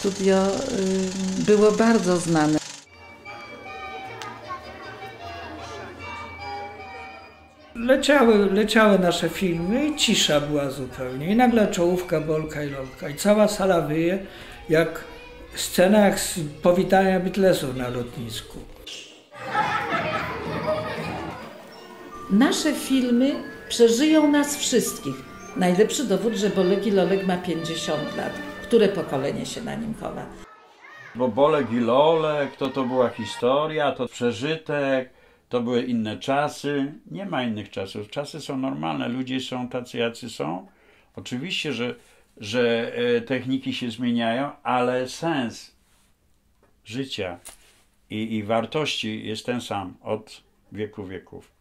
studio było bardzo znane. Leciały nasze filmy i cisza była zupełnie. I nagle czołówka, Bolka i Lolka. I cała sala wyje, jak scena jak z powitania Beatlesów na lotnisku. Nasze filmy przeżyją nas wszystkich. Najlepszy dowód, że Bolek i Lolek ma 50 lat. Które pokolenie się na nim chowa? Bo Bolek i Lolek to była historia, to przeżytek, to były inne czasy. Nie ma innych czasów. Czasy są normalne, ludzie są tacy, jacy są. Oczywiście, że techniki się zmieniają, ale sens życia i wartości jest ten sam od wieków.